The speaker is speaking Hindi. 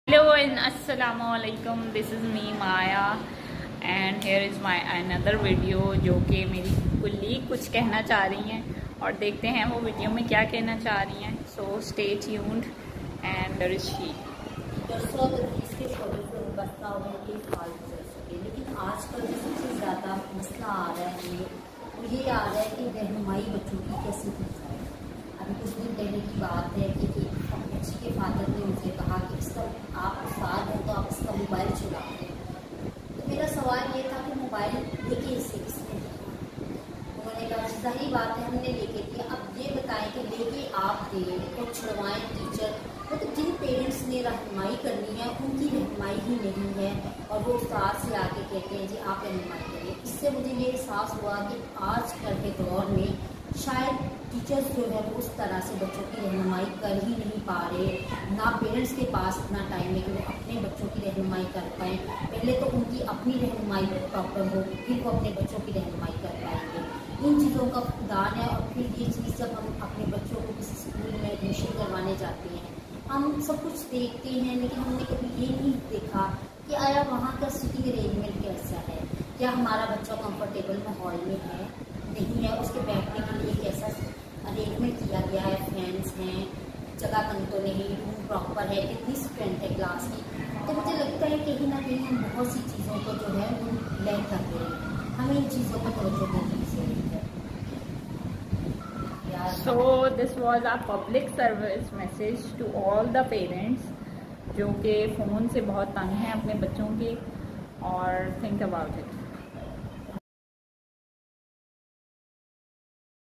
Hello and assalamu alaikum. This is me Maya and here is my another video जो कि मेरी कुल्ली कुछ कहना चाह रही हैं और देखते हैं वो वीडियो में क्या कहना चाह रही हैं. So stay tuned and there is she. लेकिन आजकल जो सबसे ज़्यादा मसला आ रहा है ये आ रहा है कि रहनुमाई बच्चों की कैसे की जाए. अभी कुछ दिन पहले की बात है कि बच्ची के फादर ने मुझे कहा कि इसका आप उस्ताद हो तो आप इसका मोबाइल चुराते हैं. तो मेरा सवाल ये था कि मोबाइल लेके इससे किसने दिया. उन्होंने कहा जाहिर बात है हमने लेके दिया. अब ये बताएं कि लेके आप दे तो छुड़वाएं टीचर तो जिन पेरेंट्स ने रहनुमाई करनी है उनकी रहनुमाई ही नहीं है और वो उस्ताद से आके कहते हैं जी आप रहनुमाई करिए. इससे मुझे ये एहसास हुआ कि आजकल के दौर में शायद टीचर्स जो है वो उस तरह से बच्चों की रहनुमाई कर ही नहीं पा रहे. ना पेरेंट्स के पास इतना टाइम है कि वो अपने बच्चों की रहनुमाई कर पाएँ. पहले तो उनकी अपनी रहनुमाई प्रॉपर हो फिर वो अपने बच्चों की रहनुमाई कर पाएंगे. इन चीज़ों का दान है. और फिर ये चीज़ जब हम अपने बच्चों को किसी स्कूल में एडमिशन करवाने जाते हैं हम सब कुछ देखते हैं लेकिन हमने कभी ये नहीं देखा कि आया वहाँ का सिटिंग अरेंजमेंट कैसा है, क्या हमारा बच्चा कंफर्टेबल माहौल में है नहीं है, उसके बैठने के लिए कैसा अरेंजमेंट किया गया है, फैंस हैं, जगह तंग तो नहीं, रूम प्रॉपर है, कितनी स्ट्रेंथ है क्लास की. तो मुझे लगता है कहीं ना कहीं हम बहुत सी चीज़ों को जो है वो लैग कर रहे हैं. हमें इन चीज़ों पर तवज्जो देने की ज़रूरत है. So this was a public service message to all the parents जो कि फ़ोन से बहुत तंग हैं अपने बच्चों के. और think about it.